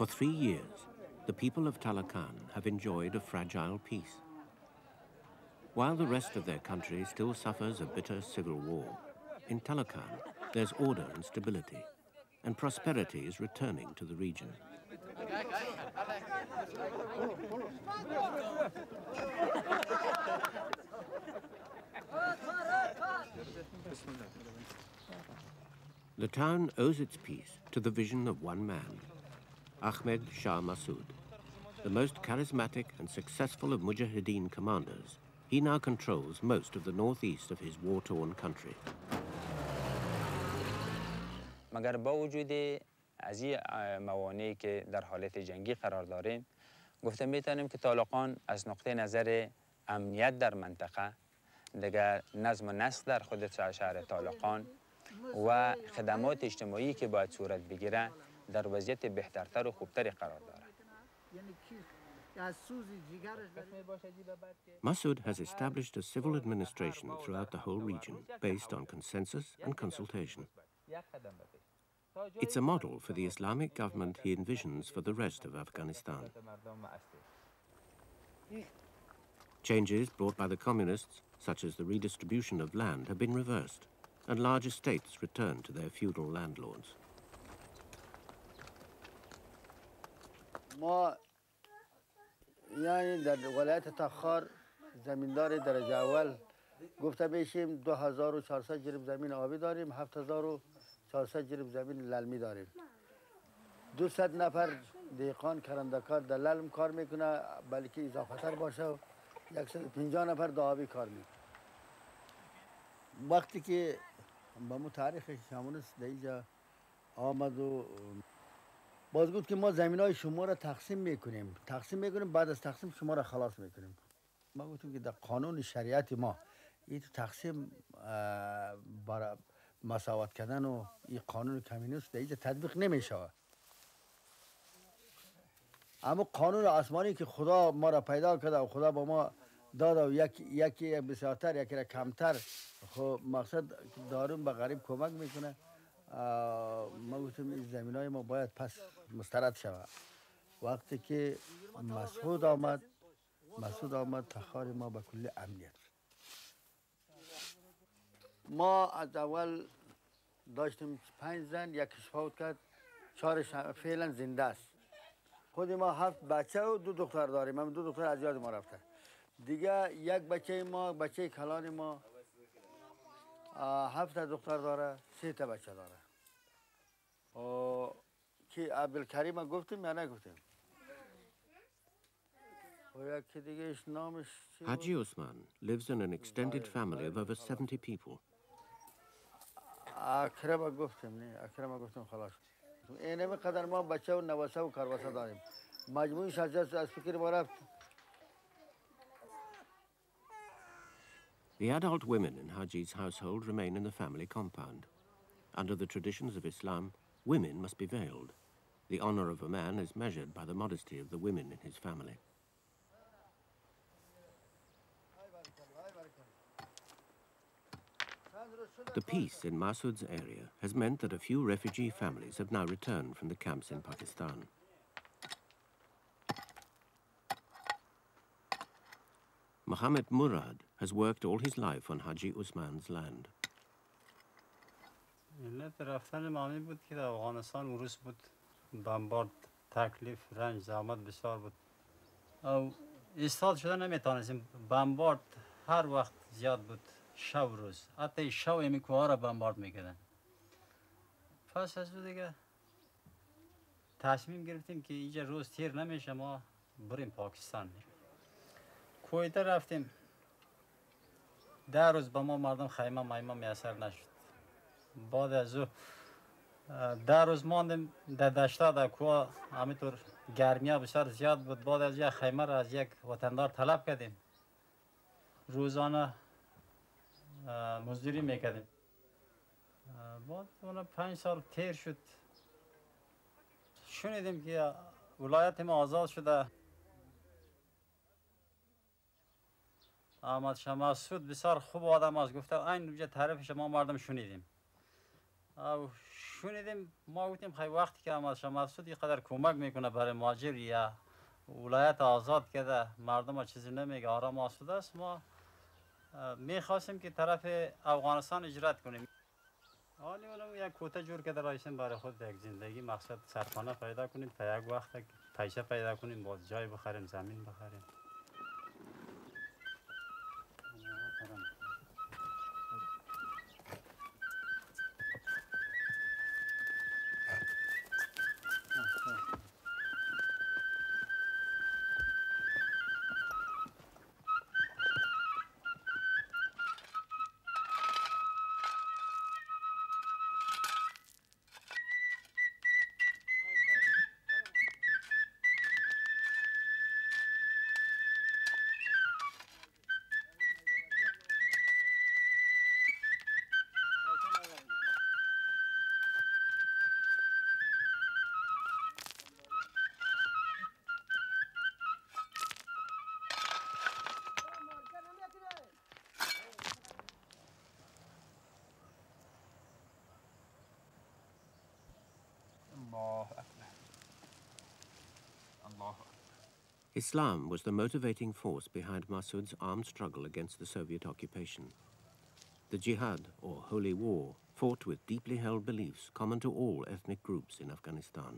For 3 years, the people of Taloqan have enjoyed a fragile peace. While the rest of their country still suffers a bitter civil war, in Taloqan there's order and stability, and prosperity is returning to the region. The town owes its peace to the vision of one man, Ahmed Shah Massoud. The most charismatic and successful of Mujahideen commanders, he now controls most of the northeast of his war-torn country. مگر با وجود از این موانعی که در حالت جنگی قرار داریم گفته میتونیم که طالقان از نقطه نظر امنیت در منطقه دیگر نظم و نسق در خود شهر طالقان و خدمات اجتماعی که باید صورت بگیره در وضعیت بهترتر و خوبتری قرار دارد. Massoud has established a civil administration throughout the whole region based on consensus and consultation. It's a model for the Islamic government he envisions for the rest of Afghanistan. Changes brought by the communists, such as the redistribution of land, have been reversed, and large estates returned to their feudal landlords. یعنی در ولایت تخار زمیندار درجه اول گفته میشیم 2400 جریب زمین آبی داریم، 7400 جریب زمین للمی داریم. 200 نفر دهقان کرندکار در للم کار میکنه، بلکه اضافه تر باشه و 150 نفر در آبی کار میکنه. وقتی که با مو تاریخ شامونس در اینجا آمد و باز گفت که ما زمینای شما را تقسیم میکنیم، بعد از تقسیم شما را خلاص میکنیم. ما گفتیم که در قانون شریعت ما این تقسیم برای مساوات کردن و این قانون کمونیست در اینجا تطبیق نمیشه. اما قانون آسمانی که خدا ما را پیدا کرده و خدا با ما داده و یکی بسیارتر یکی را کمتر، خب مقصد دارون به غریب کمک میکنه. ما گفتیم این زمینای ما باید پس مسترد شود. وقتی که مسعود آمد تخار ما به کل امنیت. ما از اول داشتیم 5 زن، یکیش فوت کرد، 4 فعلا زنده است. خود ما 7 بچه و 2 دختر داریم. هم 2 دختر از یاد ما رفته. دیگه یک بچه ما، بچه کلان ما 7 دختر داره، 3 تا بچه داره. که عبدالکریم گفتیم یا نگفتیم؟ Haji Usman lives in an extended family of over 70 people. اکرم گفتیم خلاص. اینمی قدر ما بچه و نواسه و کرواسه داریم. مجموعی شجاعت از فکر ما رفت. The adult women in Haji's household remain in the family compound. Under the traditions of Islam, women must be veiled. The honor of a man is measured by the modesty of the women in his family. The peace in Massoud's area has meant that a few refugee families have now returned from the camps in Pakistan. Mohammed Murad has worked all his life on Haji Usman's land. علت رفتن معنی بود که در افغانستان عروس بود، بمبارد، تکلیف، رنج، زحمت بسیار بود. او ایستاد شده نمیتونستیم. بمبارد هر وقت زیاد بود، شب روز. حتی شب امی کوه را بمبارد میکردن. پس از اون دیگه تصمیم گرفتیم که اینجا روز تیر نمیشه، ما بریم پاکستان. کویته رفتیم. 10 روز با ما مردم خیمه میسر نشد. بعد از او 10 روز ماندیم در دشتا در کوه، همینطور گرمیا بسیار زیاد بود. بعد از یک خیمه را از یک وطندار طلب کردیم. روزانه مزدوری میکردیم. بعد اون 5 سال تیر شد. شنیدیم که ولایت ما آزاد شده. احمد شاه مسعود بسیار خوب آدم است. گفته این اونجا تعریف شما مردم شنیدیم. او شنیدیم ما گفتیم خیلی وقتی که احمد شاه مسعود اینقدر کمک میکنه برای مهاجر یا ولایت آزاد کرده مردم ها چیزی نمیگه آرام آسوده است ما میخواستیم که طرف افغانستان اجرت کنیم آنی اونم یک کوته جور کرده رایسیم برای خود یک زندگی مقصد سرخانه پیدا کنیم تا یک وقت پیسه پیدا کنیم باز جای بخریم زمین بخریم Islam was the motivating force behind Massoud's armed struggle against the Soviet occupation. The jihad, or holy war, fought with deeply held beliefs common to all ethnic groups in Afghanistan.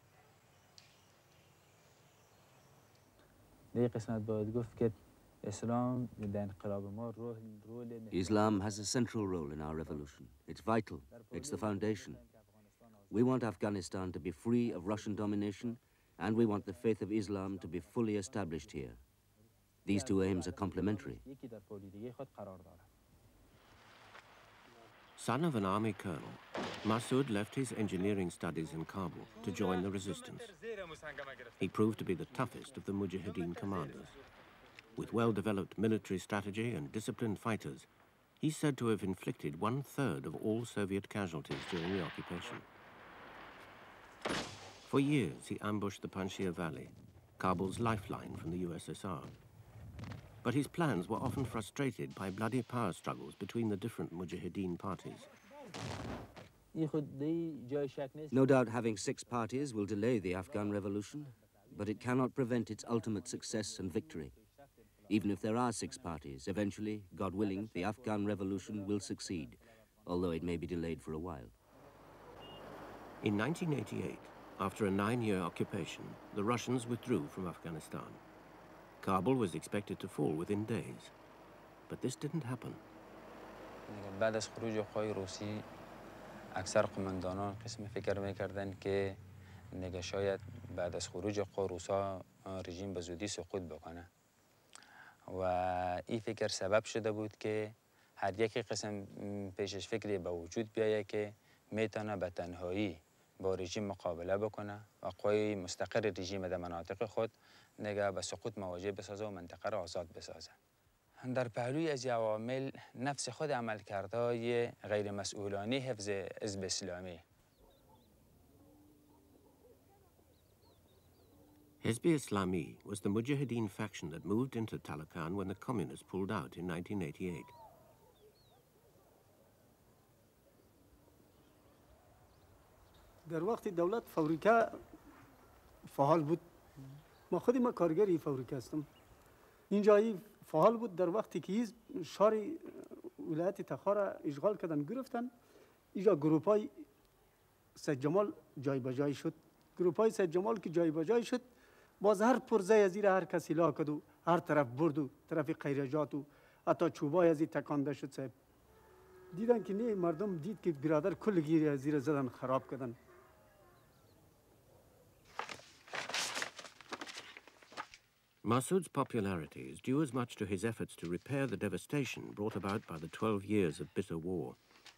Islam has a central role in our revolution. It's vital. It's the foundation. We want Afghanistan to be free of Russian domination, and we want the faith of Islam to be fully established here. These two aims are complementary. Son of an army colonel, Massoud left his engineering studies in Kabul to join the resistance. He proved to be the toughest of the Mujahideen commanders. With well-developed military strategy and disciplined fighters, he's said to have inflicted 1/3 of all Soviet casualties during the occupation. For years, he ambushed the Panjshir Valley, Kabul's lifeline from the USSR. But his plans were often frustrated by bloody power struggles between the different Mujahideen parties. No doubt having 6 parties will delay the Afghan revolution, but it cannot prevent its ultimate success and victory. Even if there are 6 parties, eventually, God willing, the Afghan revolution will succeed, although it may be delayed for a while. In 1988, after a 9-year occupation, the Russians withdrew from Afghanistan. Kabul was expected to fall within days, but this didn't happen. بعد از خروج قوای روسی اکثر قماندانان قسم فکر میکردن که نگه شاید بعد از خروج قوای روسا رژیم به زودی سقوط بکنه و این فکر سبب شده بود که هر یک قسم پیشش فکری به وجود بیایه که میتونه به تنهایی با رژیم مقابله بکنه و قوای مستقر رژیم در مناطق خود نگه به سقوط مواجه بسازه و منطقه را آزاد بسازه. در پهلوی از عوامل نفس خود عملکردهای غیر مسئولانه حفظ حزب اسلامی. Hizb Islami was the Mujahideen faction that moved into Taloqan when the communists pulled out in 1988. در وقت دولت فابریکه فعال بود ما خودی ما کارگری فابریکه هستم اینجایی فعال بود در وقتی که حزب شهر ولایت تخار اشغال کردن گرفتن اینجا گروپای سید جمال جای به جای شد گروپای سید جمال که جای به جای شد باز هر پرزه از زیر هر کسی لا کرد و هر طرف برد و طرف خیرجات و حتی چوبای از این تکانده شد صاحب دیدن که نه مردم دید که برادر کل گیری از زیر زدن خراب کردن Massoud's popularity is due as much to his efforts to repair the devastation brought about by the 12 years of bitter war.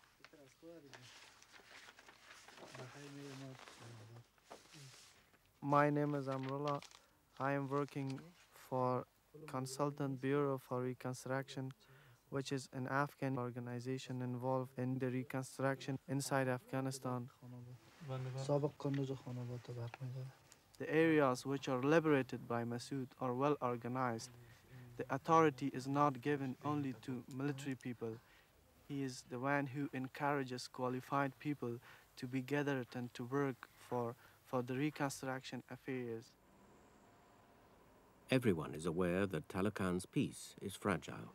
My name is Amrullah. I am working for Consultant Bureau for Reconstruction, which is an Afghan organization involved in the reconstruction inside Afghanistan. The areas which are liberated by Massoud are well organized. The authority is not given only to military people. He is the one who encourages qualified people to be gathered and to work for the reconstruction affairs. Everyone is aware that Taloqan's peace is fragile.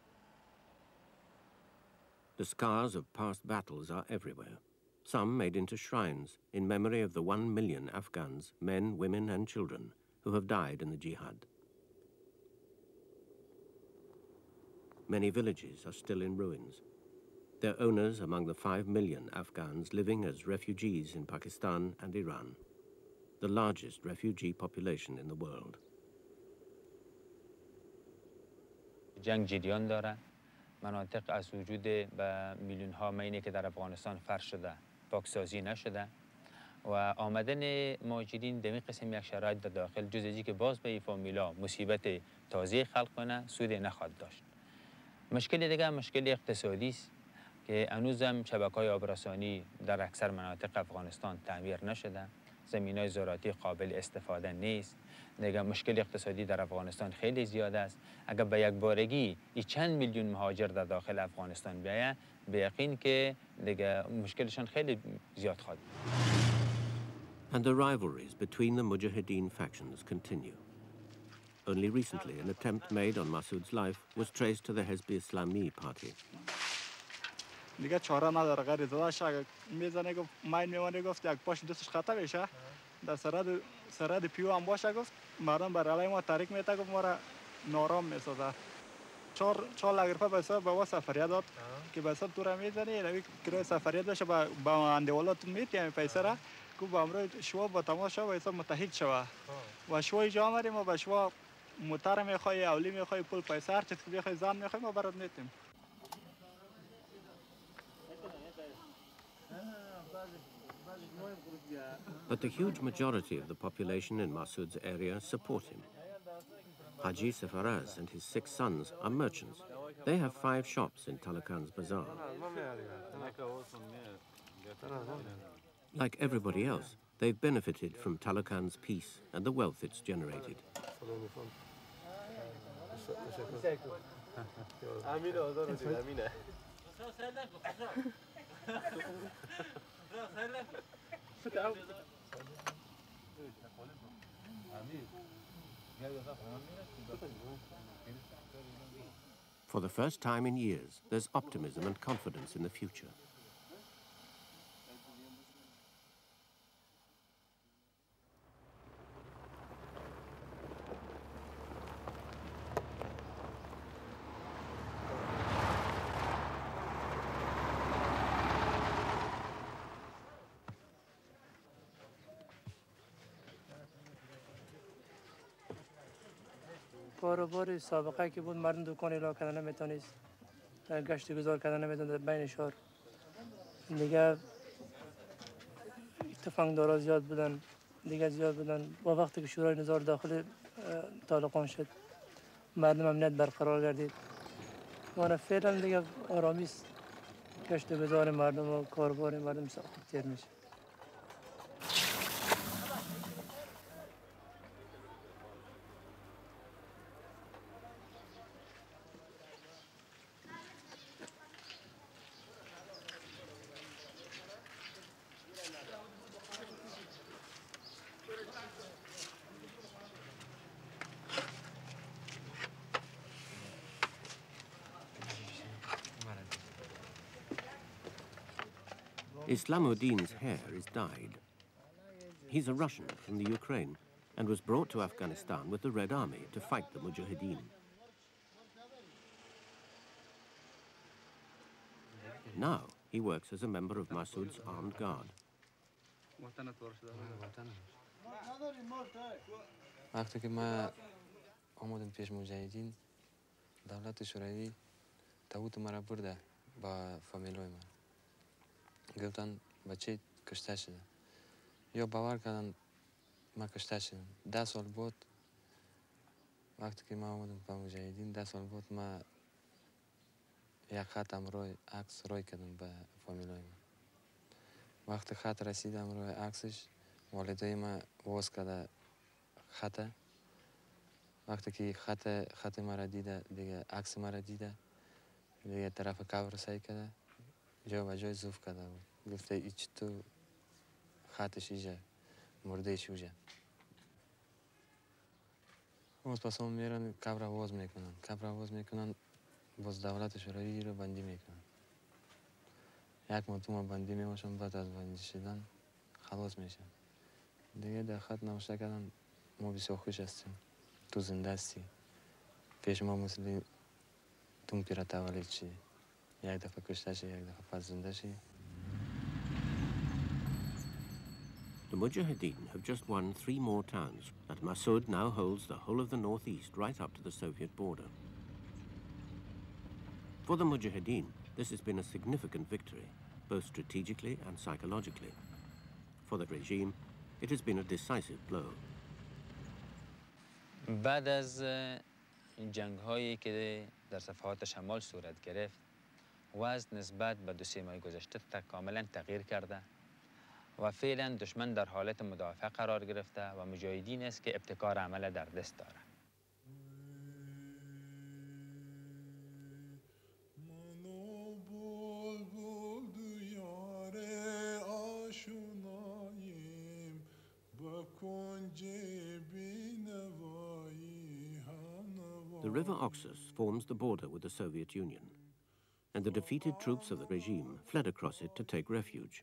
The scars of past battles are everywhere, some made into shrines in memory of the 1 million Afghans, men, women and children, who have died in the jihad. Many villages are still in ruins, their owners among the 5 million Afghans living as refugees in Pakistan and Iran, the largest refugee population in the world. جنگ جریان داره. مناطق از وجود به میلیون ها مینی که در افغانستان فرش شده پاکسازی نشده و آمدن مهاجرین در این قسم یک شرایط در داخل جز اینکه باز به این فامیلا مصیبت تازه خلق کنه سود نخواهد داشت. مشکل دیگه مشکل اقتصادی است که هنوزم شبکه‌های آبرسانی در اکثر مناطق افغانستان تعمیر نشده، زمین‌های زراعتی قابل استفاده نیست. دیگه مشکل اقتصادی در افغانستان خیلی زیاد است. اگر به یک بارگی این چند میلیون مهاجر در داخل افغانستان بیاید، به یقین که دیگه مشکلشان خیلی زیاد خواهد. And the rivalries between the Mujahideen factions continue. Only recently, an attempt made on Masood's life was traced to the Hezb Islami party. دیگه چاره نداره غیر داداش اگه میزنه گفت ماین میمونه گفت یک پاش دوستش خطا بشه در سرد پیو هم باشه گفت مردم بر علیه ما تحریک میته گفت ما را نارام میسازه 4 لک روپیه به حساب به ما سفریه داد که به حساب تو را میزنی روی کرای سفریه بشه با اندوالات میتیم پیسه را گفت با امروز شما با تماس شو به حساب متحد شوه و شوی جا آمدیم و به شما موتر میخوای اولی میخوای پول پیسه هر چیز که بخوای زن میخوای ما برات میتیم. But the huge majority of the population in Masood's area support him. Haji Safaraz and his 6 sons are merchants. They have 5 shops in Taloqan's bazaar. Like everybody else, they've benefited from Taloqan's peace and the wealth it's generated. For the first time in years, there's optimism and confidence in the future. کاروبار سابقه که بود مردم دکان اعلام کردن نمیتونست گشت گذار کردن نمیتونست بین شهر دیگه تفنگدارا زیاد بودن دیگه زیاد بودن با وقتی که شورای نظار داخل طالقان شد مردم امنیت برقرار گردید و فعلا دیگه آرامی است گشت گذار مردم و کاروبار مردم خوبتر میشه. Islamuddin's hair is dyed. He's a Russian from the Ukraine and was brought to Afghanistan with the Red Army to fight the Mujahideen. Now he works as a member of Masood's armed guard. وقتی که ما آمدم پیش مجاهدین دولت شوروی تابوت مرا برده با فامیلای من گفتن بچه کشته شده یا باور کردن ما کشته شدم 10 سال بود وقتی که ما آمدم با مجاهدین 10 سال بود ما یک خطم روی عکس روی کردم به فامیلای من وقتی خط رسیدم روی عکسش والدای ما واز کرده خطه وقتی که خط مرا دیده دیگه عکس مرا دیده دیگه طرف قبر سعی کرده جا و جای زوف کرده بود گفته ایچ تو خطش ایجا مرده شوجا باز پس هم میرن قبر آواز میکنن باز دولت شوروی رو بندی میکنن یک مرتبه بندی میماشن بعد از بندی شدن خلاص میشن دیگه در خط نوشته کردن ما بسیار خوش هستیم تو زنده هستی پیش ما مثل تون پیره تولید شی یک دفعه کشته شی یک دفعه پس زنده شی. The Mujahideen have just won 3 more towns, and Massoud now holds the whole of the northeast right up to the Soviet border. For the Mujahideen, this has been a significant victory, both strategically and psychologically. For the regime, it has been a decisive blow. بعد از جنگ هایی که در صفحات شمال صورت گرفت وضع نسبت به 2-3 ماه گذشته کاملا تغییر کرده و فعلا دشمن در حالت مدافع قرار گرفته و مجاهدین است که ابتکار عمل در دست داره. The river Oxus forms the border with the Soviet Union, and the defeated troops of the regime fled across it to take refuge.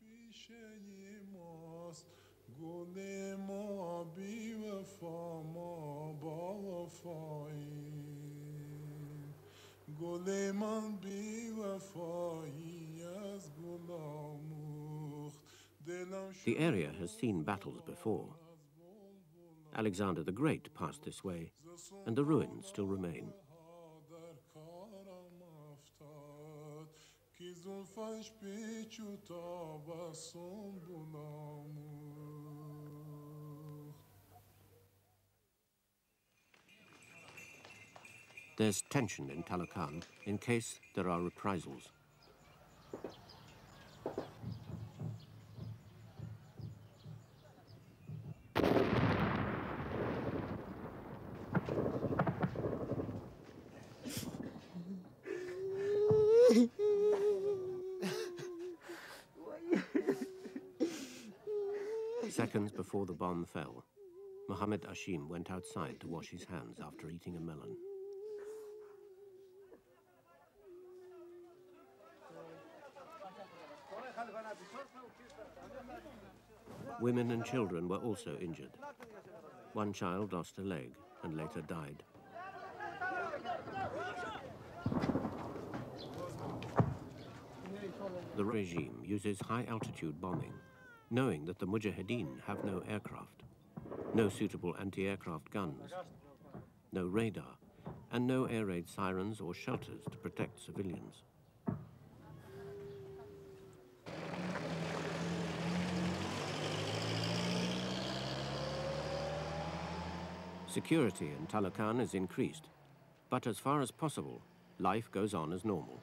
The area has seen battles before. Alexander the Great passed this way, and the ruins still remain. There's tension in Taloqan in case there are reprisals. Seconds before the bomb fell, Mohammed Hashim went outside to wash his hands after eating a melon. Women and children were also injured. One child lost a leg and later died. The regime uses high-altitude bombing, knowing that the Mujahideen have no aircraft, no suitable anti-aircraft guns, no radar, and no air raid sirens or shelters to protect civilians. Security in Taloqan is increased, but as far as possible, life goes on as normal.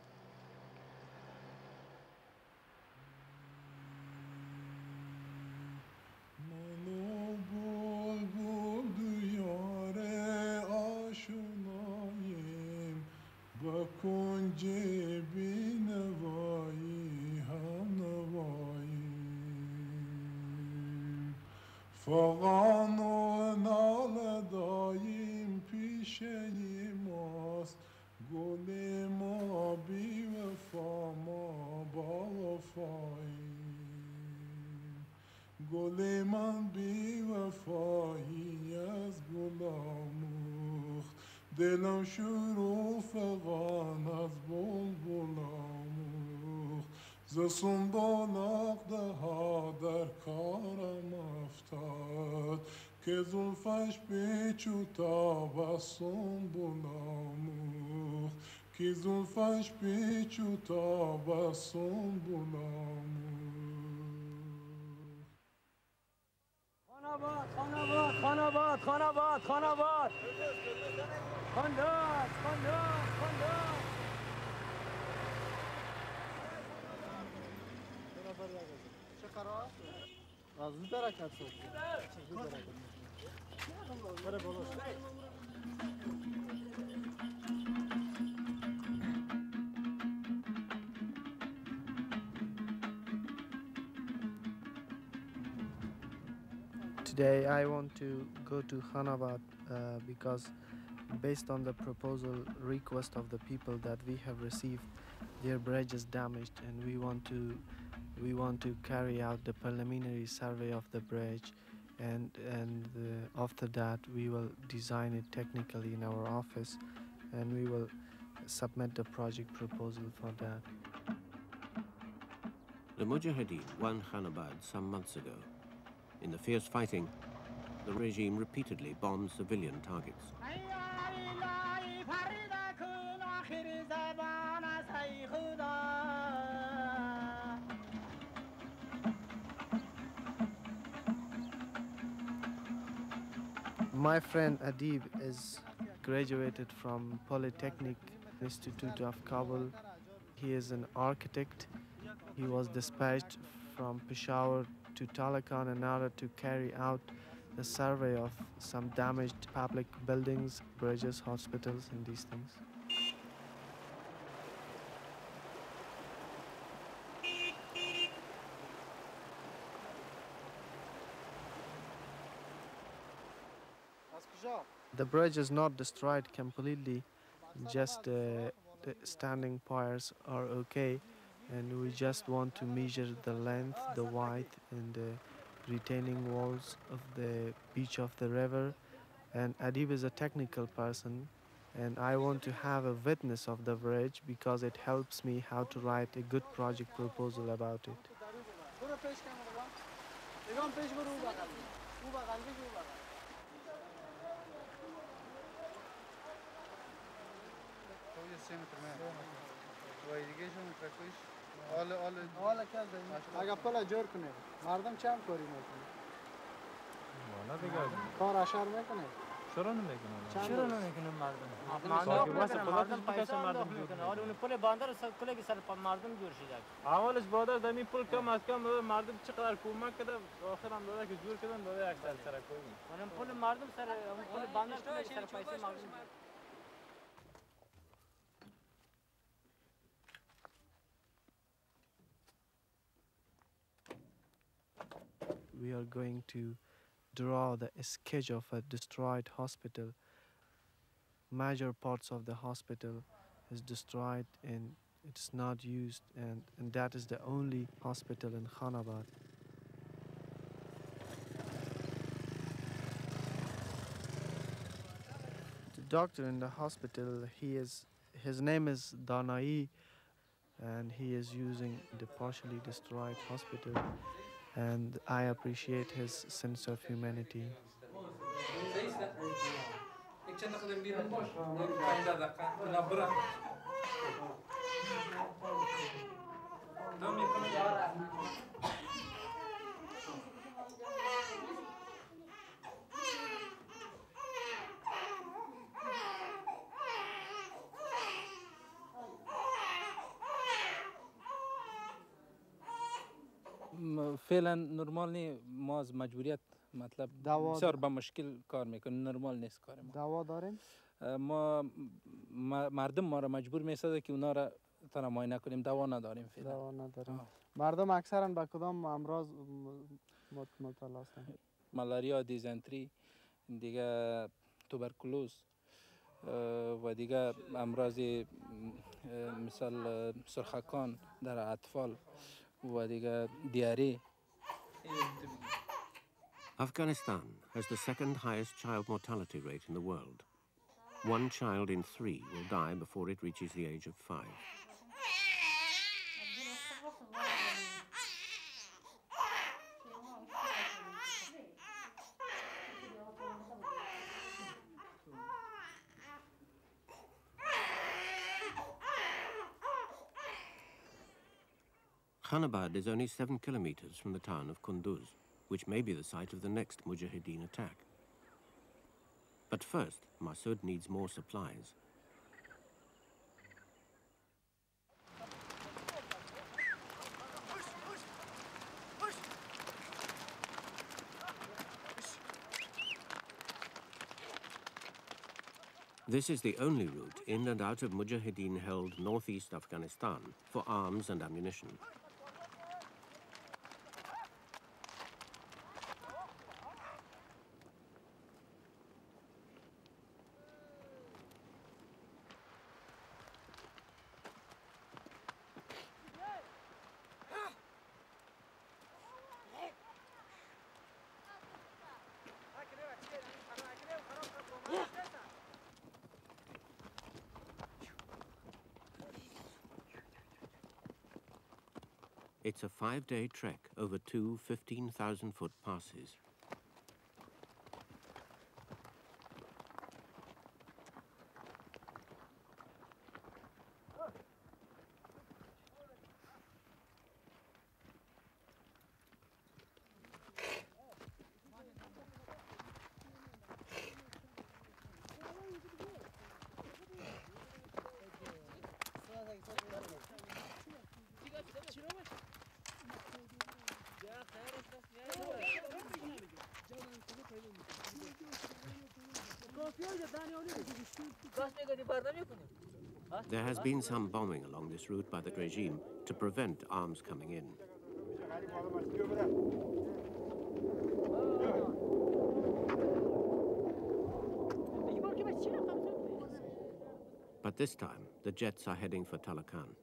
دلم شروع فغان از بلبل آموخت ز سنبل ها در کارم افتاد که زلفش پیچ و تاب از سنبل آموخت که زلفش پیچ و تاب از سنبل آموخت خاناباد خاناباد خاناباد خاناباد خاناباد خاندان خاندان خاندان چه قرار؟ از زود درکت شد بره بالا Today I want to go to Khanabad because based on the proposal request of the people that we have received, their bridge is damaged and we want to carry out the preliminary survey of the bridge, and after that we will design it technically in our office and we will submit the project proposal for that. The Mujahideen won Khanabad some months ago. In the fierce fighting, the regime repeatedly bombed civilian targets. My friend Adib is graduated from Polytechnic Institute of Kabul. He is an architect. He was dispatched from Peshawar to Taloqan in order to carry out the survey of some damaged public buildings, bridges, hospitals, and these things. The bridge is not destroyed completely, just the standing piers are okay, and we just want to measure the length, the width, and the retaining walls of the beach of the river. And Adib is a technical person, and I want to have a witness of the bridge because it helps me how to write a good project proposal about it. اگه پل جور کنه مردم چه هم کاری میکنه کار اشار میکنه چرا نمیکنه چرا نمیکنه مردم پیسه مردم میکنه آره اون پل باندر کلی که سر مردم جور شده اولش باندر دمی پل کم از کم مردم چقدر کمک کرده آخر هم داده که جور کردن داده اکثر سر کوی اون پل مردم سر اون پل باندر کلی سر پیسه مردم We are going to draw the sketch of a destroyed hospital. Major parts of the hospital is destroyed and it's not used, and that is the only hospital in Khanabad. The doctor in the hospital, his name is Danai, and he is using the partially destroyed hospital, and I appreciate his sense of humanity. فعلا نرمال نی ما از مجبوریت مطلب بسیار با مشکل کار میکنیم نرمال نیست کار ما دوا داریم ما مردم ما را مجبور میسازه که اونا را تنها معاینه کنیم دوا نداریم فعلا دوا نداریم مردم اکثرا به کدام امراض مبتلا هستند ملاریا دیزنتری دیگه توبرکولوز و دیگه امراض مثل سرخکان در اطفال و دیگه دیاری. Afghanistan has the second highest child mortality rate in the world. 1 child in 3 will die before it reaches the age of 5. Khanabad is only 7 kilometers from the town of Kunduz, which may be the site of the next Mujahideen attack. But first, Masood needs more supplies. This is the only route in and out of Mujahideen-held northeast Afghanistan for arms and ammunition. It's a 5-day trek over 2 15,000-foot passes. There has been some bombing along this route by the regime to prevent arms coming in. But this time, the jets are heading for Taloqan.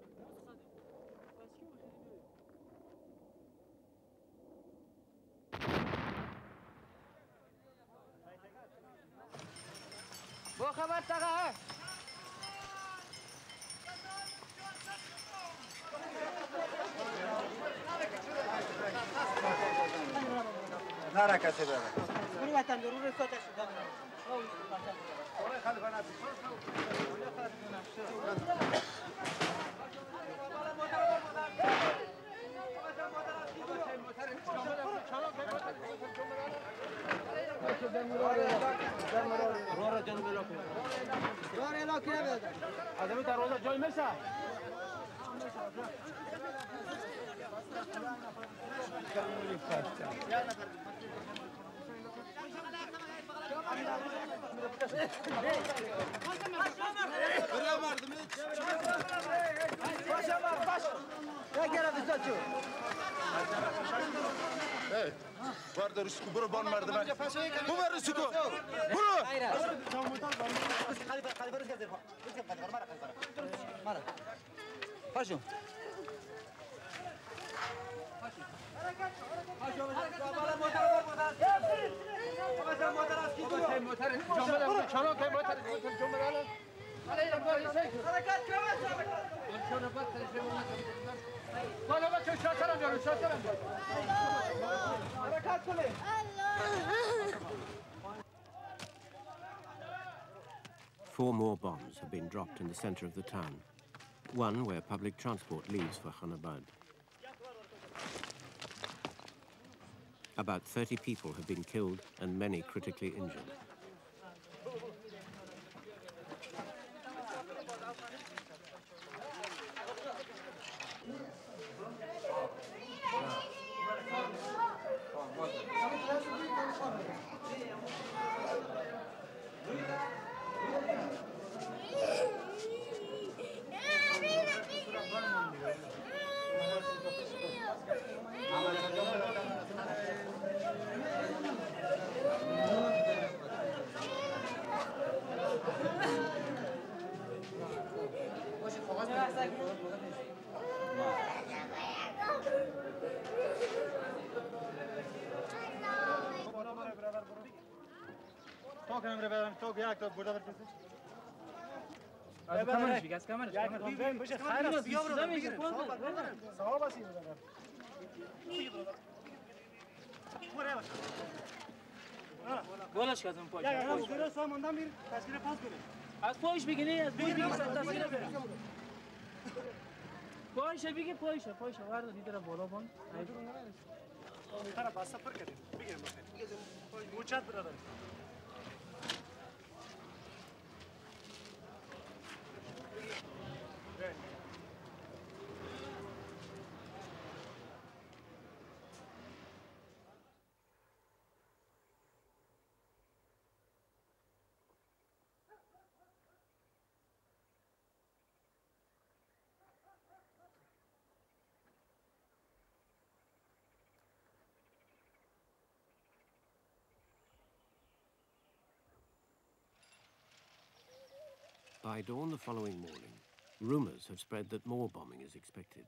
Guarda Rusku, bro, bon merdiven. Bu ver Rusku. Bro. Paşo. Four more bombs have been dropped in the center of the town. One where public transport leaves for Khanabad. About 30 people have been killed and many critically injured. گلش کردم پاش. یا زیرا ساماندم بیر تشکیل پاس کنه. از پاش بگیری از بیر تشکیل بیر. پاش بگی پاش وارد دیگر بالا بان. میخوام پاسا پر کنیم. بگیرم. پاش موچات برادر. By dawn the following morning, rumors have spread that more bombing is expected.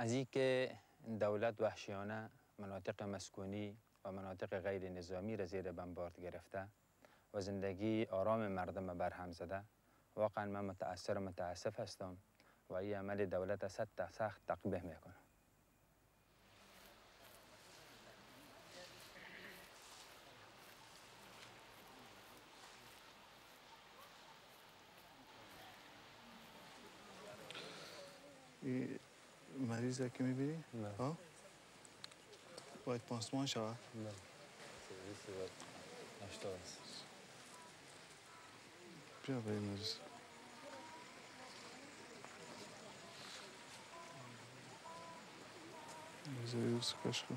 از اینکه دولت وحشیانه مناطق مسکونی و مناطق غیر نظامی را زیر بمبارد گرفته و زندگی آرام مردم برهم زده، واقعا من متاسف هستم و این عمل دولت سخت تقبیح میکنم. این مریضه که میبینی؟ ها؟ باید پانسمان شود؟ نه. بیا به این مریض. بذاری رو سکش کن.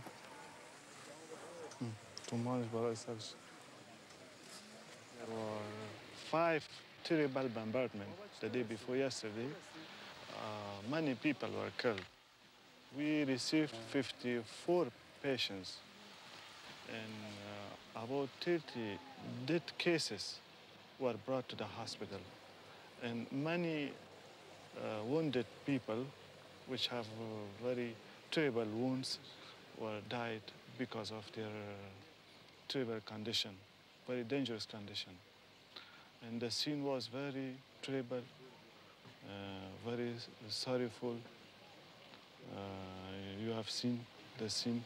تومانش برای سرش. There were 5 terrible bombardments the day before yesterday. Many people were killed. We received 54 patients and about 30 dead cases were brought to the hospital. And many wounded people which have very terrible wounds were died because of their terrible condition, very dangerous condition. And the scene was very terrible, very sorrowful. You have seen the scene.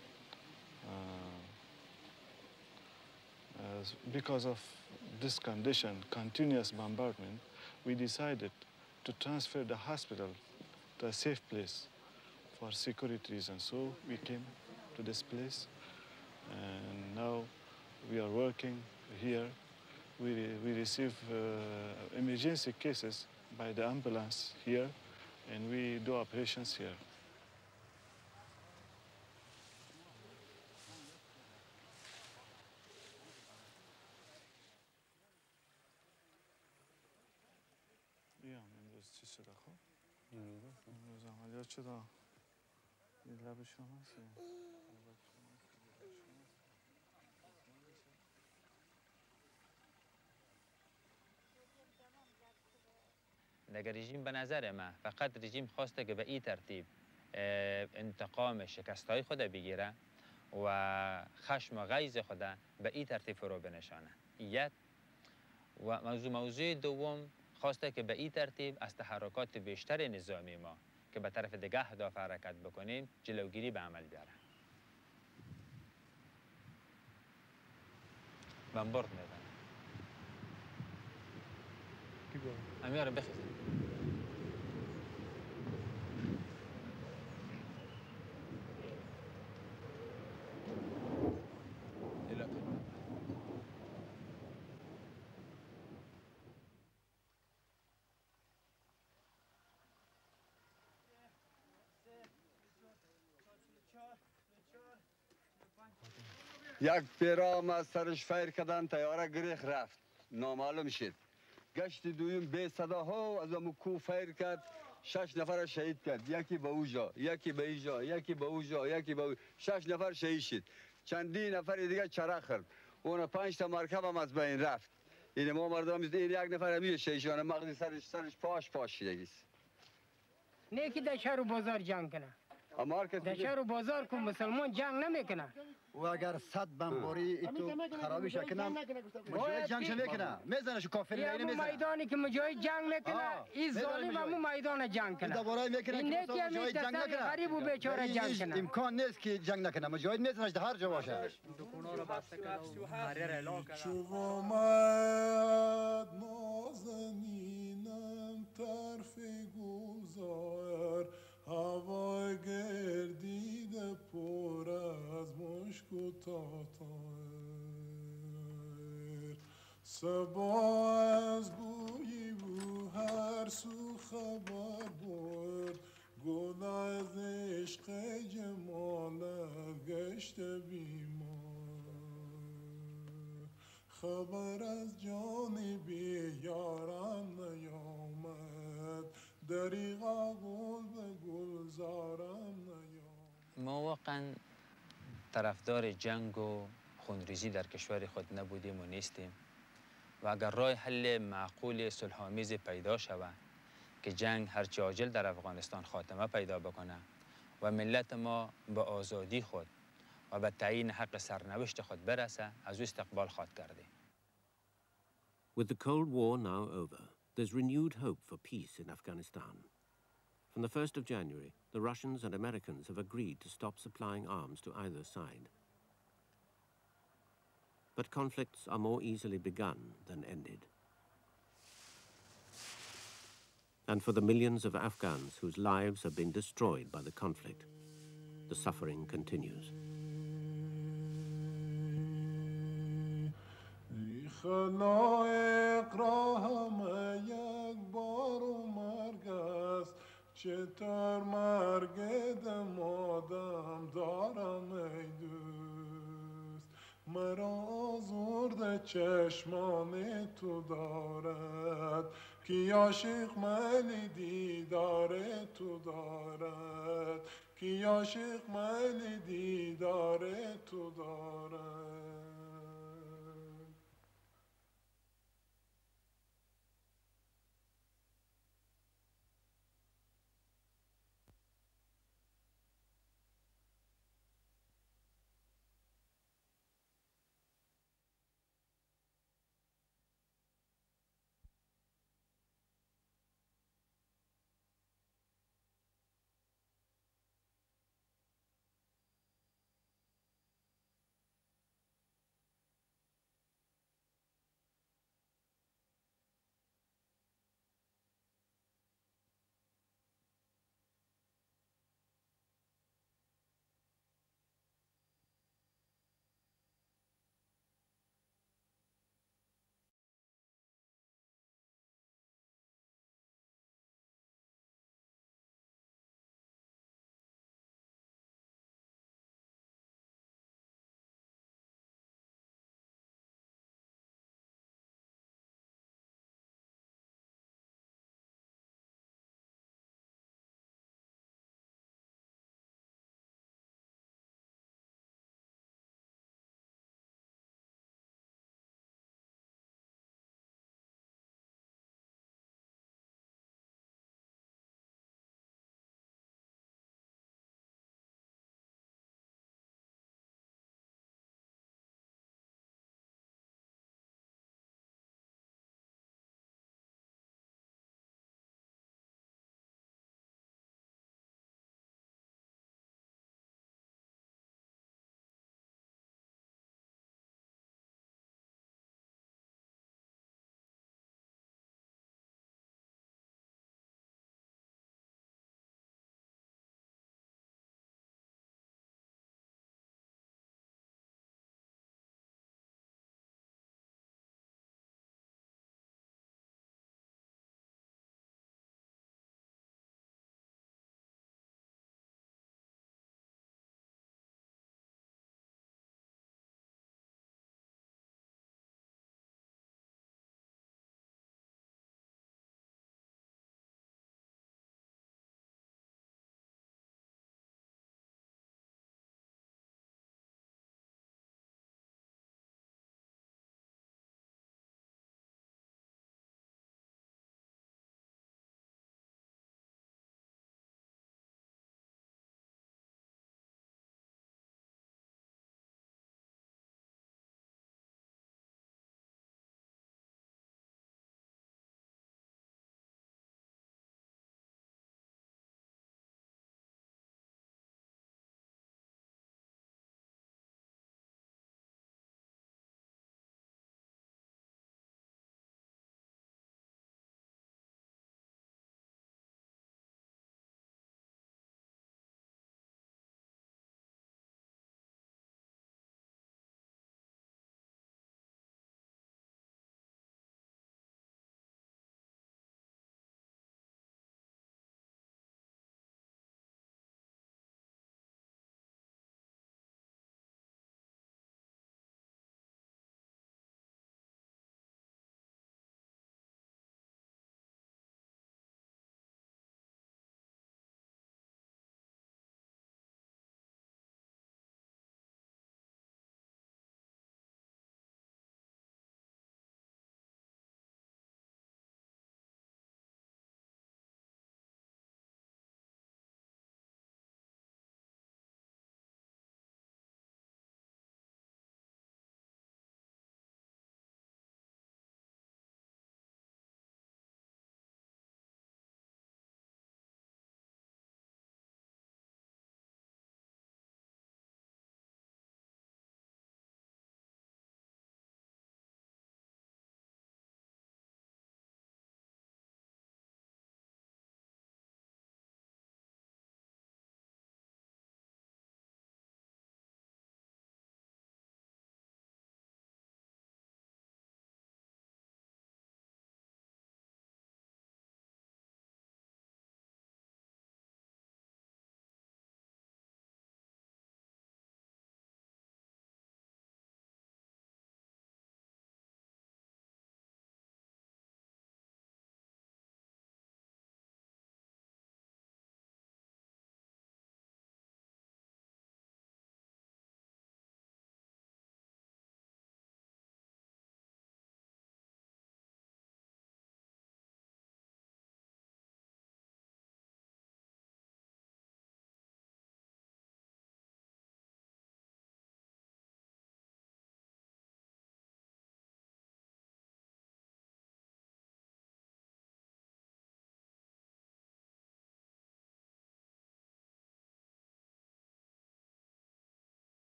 Because of this condition, continuous bombardment, we decided to transfer the hospital to a safe place for security reasons. So we came to this place, and now we are working here. We receive emergency cases by the ambulance here, and we do operations here. چی شده خب؟ امروز عملیات شده این لب شما هست دیگر رژیم به نظر من فقط رژیم خواسته که به این ترتیب انتقام شکستهای خود بگیره و خشم و غیظ خود به این ترتیب فرو بنشانه. یک و موضوع دوم خواسته که به این ترتیب از تحرکات بیشتر نظامی ما که به طرف دیگه اهداف حرکت بکنیم جلوگیری به عمل بیاره. بمبارد میدن. امیاره بخیزه. یک پیرام از سرش فیر کردن تیاره گریخ رفت نامعلوم شد. گشت دویم به صداها از امو کو فیر کرد 6 نفر شهید کرد. یکی به اوجا، یکی به ایجا، یکی به اوجا، یکی به اوجا. 6 نفر شهید شد. چندین نفر دیگه چرا خورد. اون 5 تا مرکب هم از بین رفت. این ما مردم این یک نفر همیشه شهید شد. مغز سرش پاش شدگیست. نه که در شهر و بازار جنگ کنه. در شهر و بازار که مسلمان جنگ نمیکنه. و اگر 100 بمباری ایتو خرابی شکنم مجاهد جنگ میکنه میزنه شو کافر اینه میزنه میدانی که مجاهد جنگ میکنه این ظالم هم میدان جنگ کنه درباره میکنه این نیکی هم جنگ نکنه غریب و بیچاره جنگ کنه امکان نیست که جنگ نکنه مجاهد میزنه در هر جا باشه دکونا رو بسته کرده و حریر اعلام کرده شومد نازنینم طرف گلزار هوا گردیده پر از مشک و تاتار صبا از گویی و هر سو خبر برد گل از عشق جمالت گشت بیمار خبر از جانب یاران نیامد دریغا گل به گلزارم نیامد. ما واقعا طرفدار جنگ و خونریزی در کشور خود نبودیم و نیستیم و اگر راه حل معقول صلح‌آمیز پیدا شود که جنگ هرچه عاجل در افغانستان خاتمه پیدا بکنه و ملت ما به آزادی خود و به تعیین حق سرنوشت خود برسه از او استقبال خواهد کرده. With the Cold War now over, there's renewed hope for peace in Afghanistan. From the 1st of January, the Russians and Americans have agreed to stop supplying arms to either side. But conflicts are more easily begun than ended. And for the millions of Afghans whose lives have been destroyed by the conflict, the suffering continues. چطور مرگ دمادم دارم ای دوست مرا آزرده چشمان تو دارد کی عاشق منی دیدار تو دارد کی عاشق منی دیدار تو دارد